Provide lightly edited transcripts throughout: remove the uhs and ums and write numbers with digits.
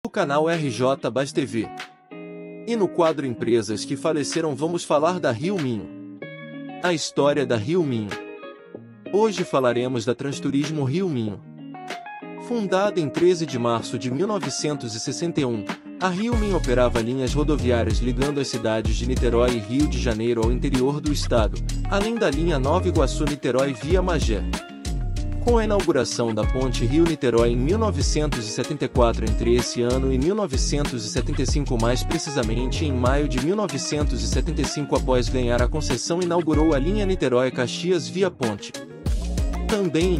canal RJ Bas TV. E no quadro Empresas que faleceram vamos falar da Rio Minho. A história da Rio Minho. Hoje falaremos da Transturismo Rio Minho. Fundada em 13 de março de 1961, a Rio Minho operava linhas rodoviárias ligando as cidades de Niterói e Rio de Janeiro ao interior do estado, além da linha Nova Iguaçu-Niterói via Magé. Com a inauguração da ponte Rio-Niterói em 1974, entre esse ano e 1975, mais precisamente em maio de 1975, após ganhar a concessão, inaugurou a linha Niterói-Caxias via ponte. Também em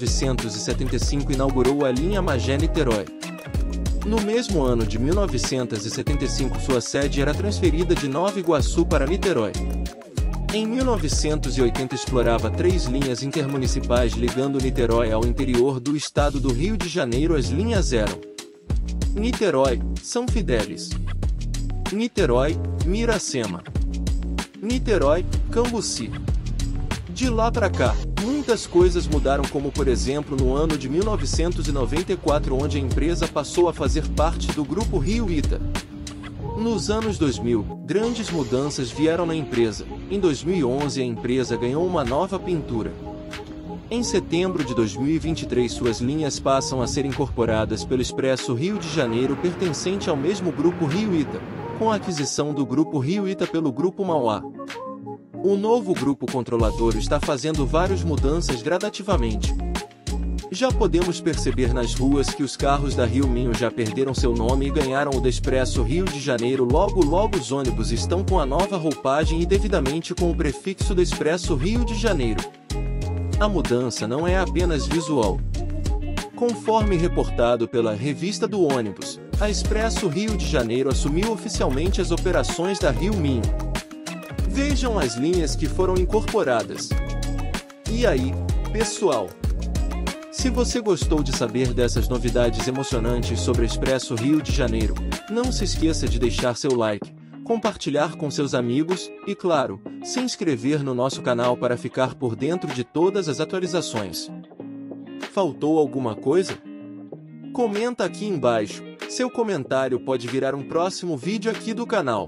1975 inaugurou a linha Magé-Niterói. No mesmo ano de 1975, sua sede era transferida de Nova Iguaçu para Niterói. Em 1980 explorava 3 linhas intermunicipais ligando Niterói ao interior do estado do Rio de Janeiro. As linhas eram Niterói, São Fidélis, Niterói, Miracema, Niterói, Cambuci. De lá para cá, muitas coisas mudaram, como por exemplo no ano de 1994, onde a empresa passou a fazer parte do Grupo Rio Ita. Nos anos 2000, grandes mudanças vieram na empresa. Em 2011 a empresa ganhou uma nova pintura. Em setembro de 2023 suas linhas passam a ser incorporadas pelo Expresso Rio de Janeiro, pertencente ao mesmo Grupo Rio Ita, com a aquisição do Grupo Rio Ita pelo Grupo Mauá. O novo grupo controlador está fazendo várias mudanças gradativamente. Já podemos perceber nas ruas que os carros da Rio Minho já perderam seu nome e ganharam o do Expresso Rio de Janeiro. Logo os ônibus estão com a nova roupagem e devidamente com o prefixo do Expresso Rio de Janeiro. A mudança não é apenas visual. Conforme reportado pela Revista do Ônibus, a Expresso Rio de Janeiro assumiu oficialmente as operações da Rio Minho. Vejam as linhas que foram incorporadas. E aí, pessoal? Se você gostou de saber dessas novidades emocionantes sobre o Expresso Rio de Janeiro, não se esqueça de deixar seu like, compartilhar com seus amigos e, claro, se inscrever no nosso canal para ficar por dentro de todas as atualizações. Faltou alguma coisa? Comenta aqui embaixo, seu comentário pode virar um próximo vídeo aqui do canal.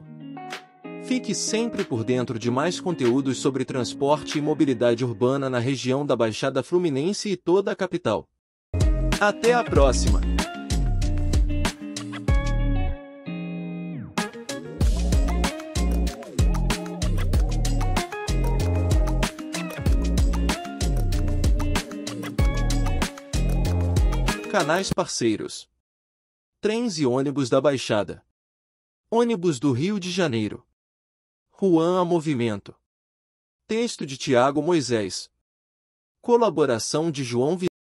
Fique sempre por dentro de mais conteúdos sobre transporte e mobilidade urbana na região da Baixada Fluminense e toda a capital. Até a próxima! Canais parceiros: Trens e ônibus da Baixada, ônibus do Rio de Janeiro. Juan a Movimento. Texto de Tiago Moisés. Colaboração de João